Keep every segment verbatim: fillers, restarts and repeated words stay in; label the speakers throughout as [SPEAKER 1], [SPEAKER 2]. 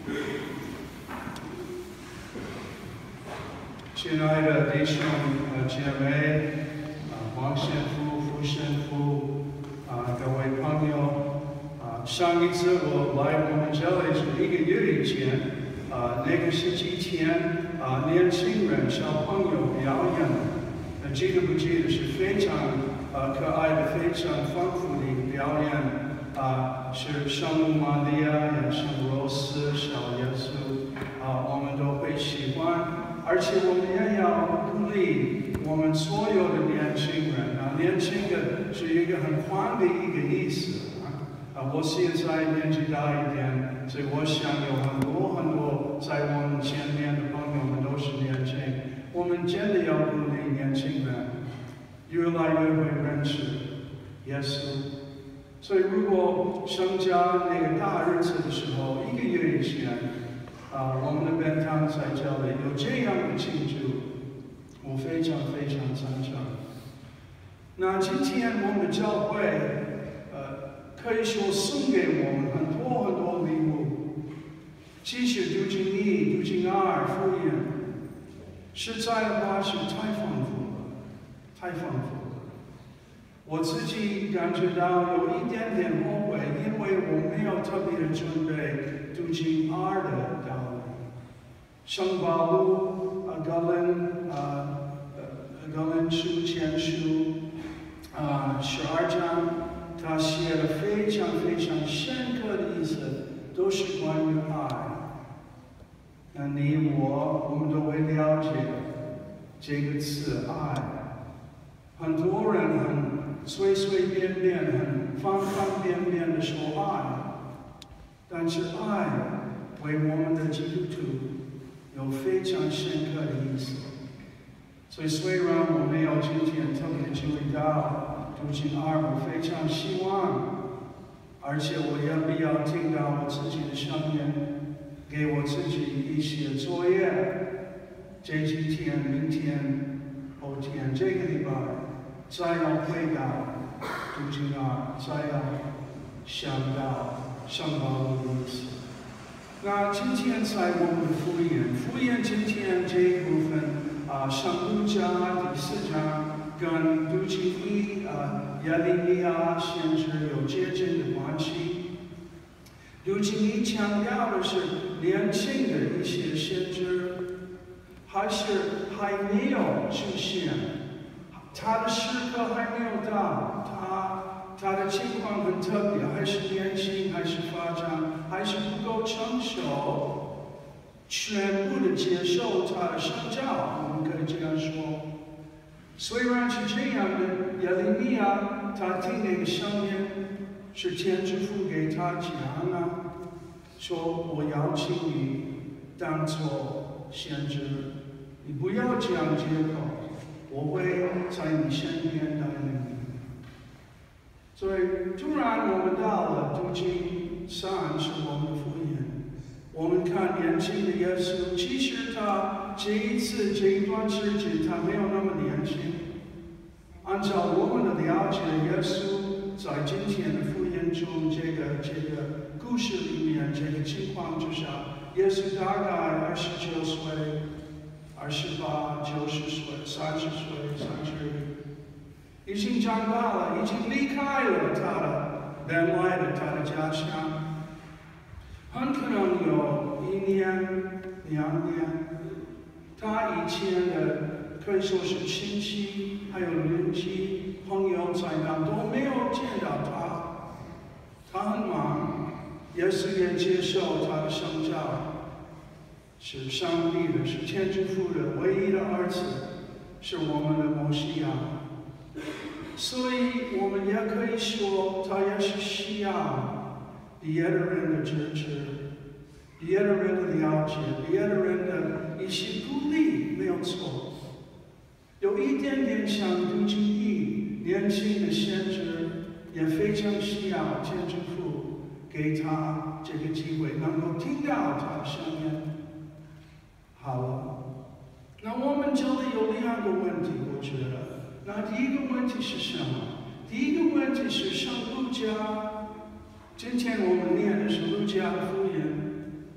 [SPEAKER 1] 亲爱的弟兄和姐妹，啊，王神父、副神父，啊，各位朋友，啊，上一次我来我们这里是一个月以前，啊，那个星期天，啊，年轻人小朋友表演，那记得不记得是非常啊可爱的、非常丰富的表演，啊，是圣母玛利亚、圣罗斯、小耶稣，啊，我们都会喜欢。 而且我们也要鼓励我们所有的年轻人啊，年轻的是一个很宽的一个意思啊。啊，我现在年纪大一点，所以我想有很多很多在我们前面的朋友们都是年轻，我们真的要鼓励年轻人越来越会认识耶稣。所以如果生家那个大日子的时候，一个月以前。 啊，我们的本堂在这里有这样的庆祝，我非常非常赞成。那今天我们的教会，呃，可以说送给我们很多很多礼物。其实读经一、读经二、福音，实在的话是太丰富了，太丰富了。我自己感觉到有一点点后悔，因为我没有特别的准备读经二的道理。 圣保禄啊，格林啊，呃，格林书前书啊，十二章，他写了非常非常深刻的意思，都是关于爱。那你我，我们都会了解这个词爱。很多人很随随便便、很方方便便的说爱，但是爱为我们的基督徒。 有非常深刻的意思，所以虽然我没有今天特别注意到读经二，我非常希望，而且我也必要听到我自己的声音，给我自己一些作业。这几天、明天、后天、这个礼拜，再要回到读经二，再要想到圣保禄的意思。 那今天在我们的福音，福音今天这一部分啊，圣路加第四章跟读经一啊，耶利米亚先知有接近的关系。读经一强调的是年轻的一些先知，还是还没有出现，他的时刻还没有到，他。 他的情况很特别，还是年轻，还是发展，还是不够成熟，全部的接受他的圣教，我们可以这样说。虽然是这样的，耶利米亚他听那个声音，是天主父给他讲啊，说我邀请你当做先知，你不要讲借口，我会在你身边带领你。 所以，突然我们到了读经三是我们的福音，我们看年轻的耶稣，其实他这一次这一段时间他没有那么年轻。按照我们的了解，耶稣在今天的福音中，这个这个故事里面，这个情况之下，耶稣大概二十九岁、二十八、九十岁、三十岁、三十。 已经长大了，已经离开了他的本来的他的家乡，很可能有一年、两年。他以前的可以说是亲戚，还有邻居、朋友在那都没有见到他。他很忙，耶稣也接受他的圣教，是上帝的，是天主父的唯一的儿子，是我们的摩西亚。 所以，我们也可以说，他也是需要别的人的支持，别的人的了解，别的人的一些鼓励，没有错。有一点点像读经一，年轻的先知也非常需要天主父给他这个机会，能够听到他的声音。好了，那我们这里有两个问题，我觉得。 那第一个问题是什么？第一个问题是圣路加。今天我们念的是路加的福音。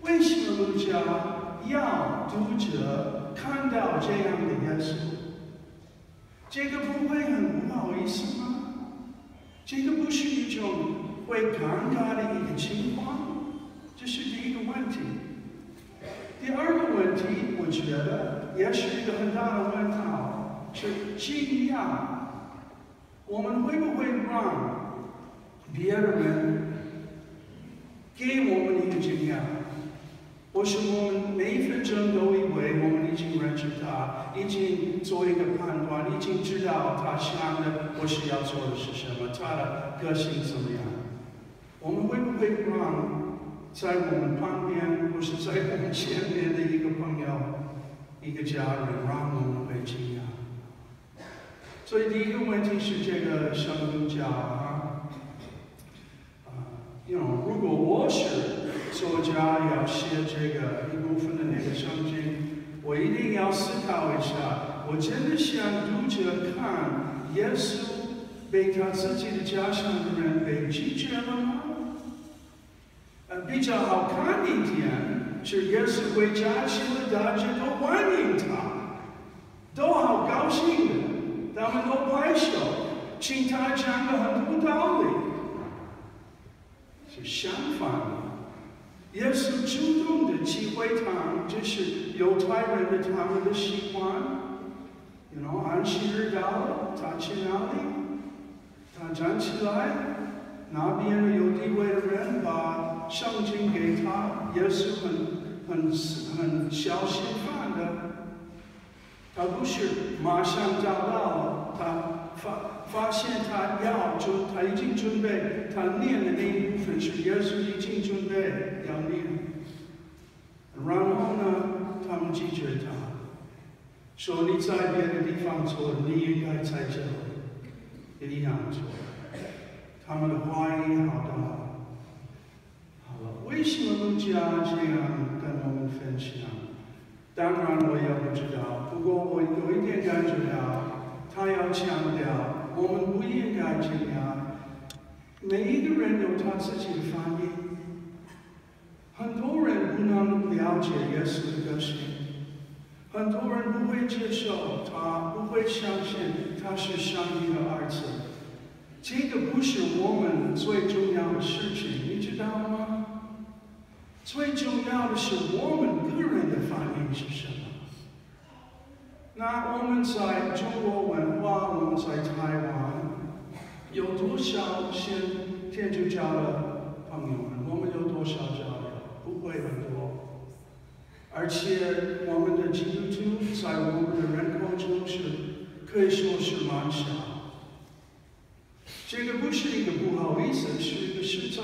[SPEAKER 1] 为什么路加要读者看到这样的耶稣？这个不会很不好意思吗？这个不是一种会尴尬的一个情况，这是第一个问题。第二个问题，我觉得也是一个很大的问号，是惊讶。我们会不会让别人给我们一个惊讶？或是我们每一分钟都以为我们已经认识他，已经做一个判断，已经知道他想的或是要做的是什么，他的个性怎么样？我们会不会让在我们旁边或是在我们前面的一个朋友、一个家人，让我们会惊讶？所以第一个问题是这个圣路加啊，啊，you know，如果我是作家要写这个一部分的那个圣经，我一定要思考一下，我真的想读者看耶稣被他自己的家乡的人被拒绝了吗？呃，比较好看一点是耶稣回家去了，大家都欢迎他，都好高兴的，他们都拍手，请他讲了很多道理。是相反的。耶稣主动的去会堂，这是犹太人的他们的习惯。you know， 安息日到了，他去哪里？他站起来，那边的有地位的人把圣经给他，耶稣很很很小心范的，他不是马上找到了，他发发现他要准，他已经准备，他念的那一部分是耶稣已经准备要念，然后呢，他们拒绝他，说你在别的地方做，你应该在这里一样做。他们的怀疑好大。好了，为什么路加这样跟我们分享？当然我也不知道，不过我有一点感觉到，他要强调，我们不应该这样。每一个人有他自己的反应，很多人不能了解耶稣的个性，很多人不会接受他，不会相信他是上帝的儿子。这个不是我们最重要的事情，你知道吗？最重要的是我们个人的反应是什么？那我们在中国文化，我们在台湾，有多少信天主教的朋友们？我们有多少教友？不会很多。而且我们的基督徒在我们的人口中是可以说是蛮少。这个不是一个不好意思，是一个实在。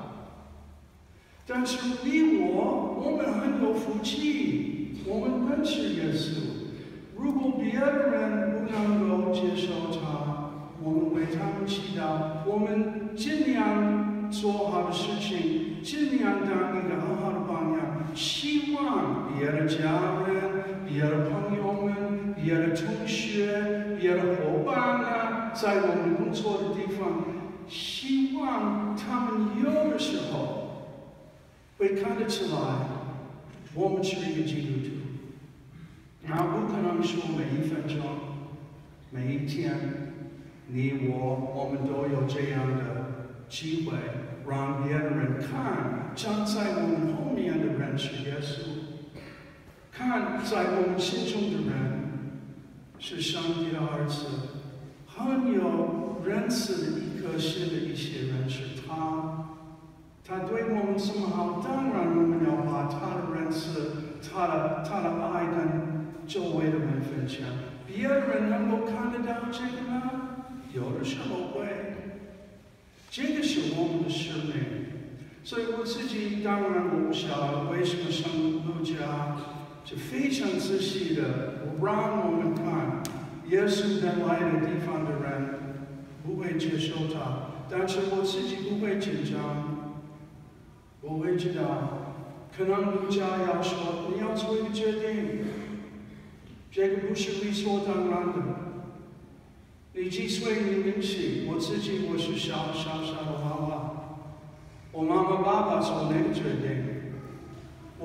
[SPEAKER 1] 但是你我，我们很有福气，我们认识耶稣。如果别人不能够接受他，我们为他们祈祷，我们尽量做好的事情，尽量当一个很好的榜样。希望别的家人、别的朋友们、别的同学、别的伙伴啊，在我们工作的地方，希望他们有的时候会看得出来，我们是一个基督徒。那不可能说每一分钟、每一天，你我我们都有这样的机会，让别人看站在我们后面的人是耶稣，看在我们心中的人是上帝的儿子，很有仁慈的一颗心的一些人是他，他对我们这么好，当然我们要把他的仁慈、他的他的爱跟周围的人分享。别人能够看得到这个吗？有的时候会。这个是我们的使命。所以我自己当然我不晓得为什么圣路加是非常仔细的让我们看耶稣跟来的地方的人不会接受他，但是我自己不会紧张，我会知道，可能路加要说你要做一个决定，这个不是理所当然的。你几岁你明起，我自己我是小小小的娃娃，我妈妈爸爸做那个决定，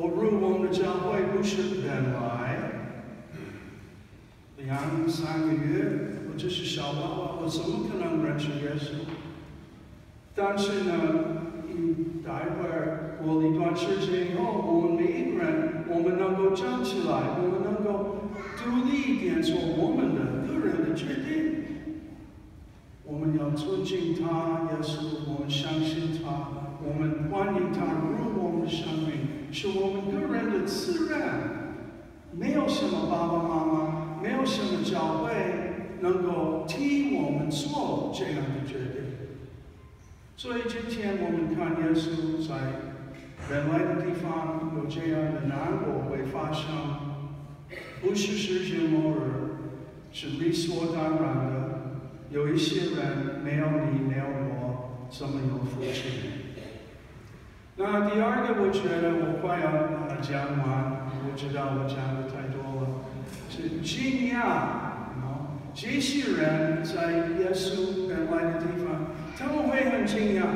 [SPEAKER 1] 不是人来，两三个月，我只是小娃娃，我怎么可能认识耶稣？但是呢，一待会儿过了一段时间以后，我们每一个人，我们能够站起来，我们能够独立一点做我们的个人的决定。我们要尊敬他，耶稣，我们相信他，我们欢迎他入我们的生命，是我们个人的自然，没有什么爸爸妈妈，没有什么教会能够替我们做这样的决定。所以今天我们看耶稣在人类的地方有这样的难过会发生，不是世界末日，是理所当然的。有一些人没有你，没有我，怎么有福气？那第二个，我觉得我快要讲完，我知道我讲的太多了，是惊讶。这些人在耶稣人来的地方，他们会很惊讶。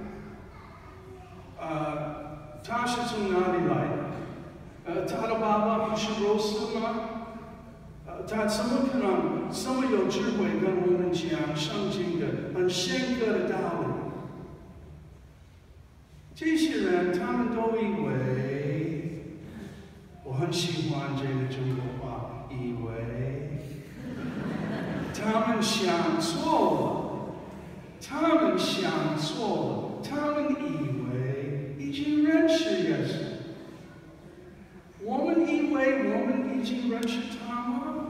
[SPEAKER 1] 呃，他是从哪里来的？呃，他的爸爸不是罗斯吗？呃，他怎么可能这么有智慧跟我们讲圣经的很深刻的道理？这些人他们都以为，我很喜欢这个中国话，以为。他们想错了，他们想错了，他们以为已经认识耶稣。我们以为我们已经认识他吗？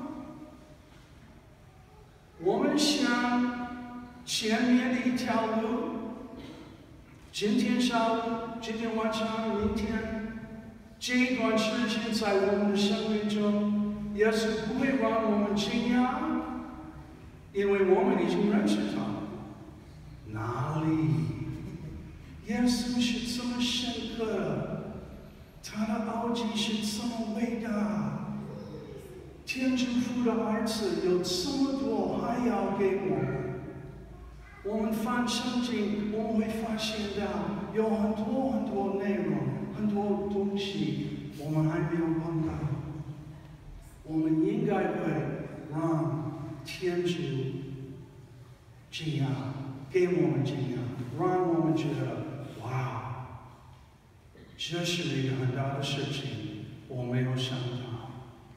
[SPEAKER 1] 我们想前面的一条路，今天下午、今天晚上、明天，这一段时间在我们的生命中，耶稣不会让我们惊讶。因为我们已经认识他，哪里？耶稣是这么深刻的，他的奥迹是这么伟大，天主父的儿子有这么多还要给我们。我们翻圣经，我们会发现到有很多很多内容，很多东西我们还没有碰到。我们应该会让天主惊讶，给我们惊讶，让我们觉得哇，这是一个很大的事情，我没有想到。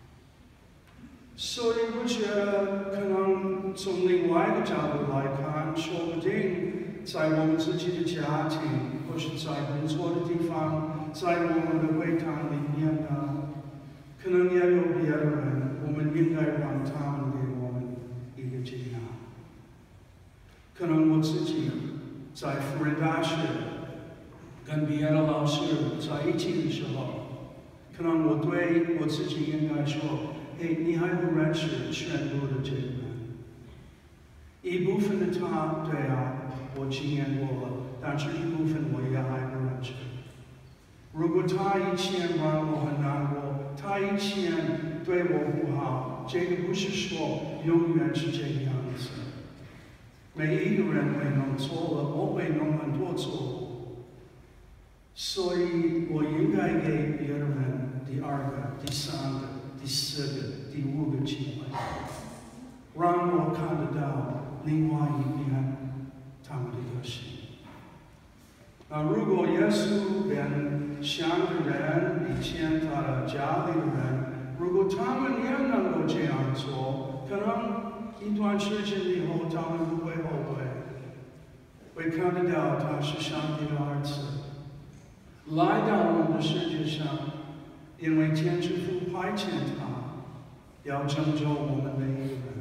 [SPEAKER 1] 所以我觉得，可能从另外一个角度来看，说不定在我们自己的家庭，或是在工作的地方，在我们的会堂里面呢，可能也有别的人，我们应该让他们给我们一个惊讶。可能我自己在辅仁大学跟别的老师在一起的时候，可能我对我自己应该说：“哎，你还不认识全部的这个人。”一部分的他，对啊，我经验过了，但是一部分我也还不认识。如果他以前让我很难过，他以前对我不好，这个不是说永远是这个样子。每一个人会弄错了，我会弄很多错误，所以我应该给别人第二个、第三个、第四个、第五个机会，让我看得到另外一边他们的个性。那如果耶稣跟像的人，以前他的家里的人，如果他们也能够这样做，可能一段时间以后，他们不会后悔，会看得到他是上帝的儿子，来到我们的世界上，因为天主父派遣他，要拯救我们每一个人。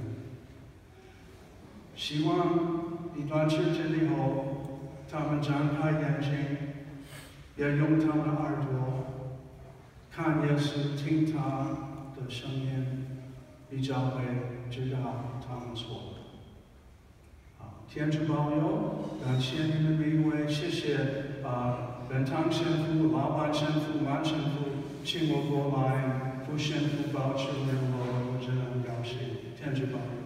[SPEAKER 1] 希望一段时间以后，他们张开眼睛，也用他们的耳朵看耶稣，听他的声音，比较会知道他们错了。好，天主保佑，感谢你们每一位，谢谢啊，本堂神父、老板神父、马神父请我过来，副神父保持联络，我真的很高兴，天主保佑。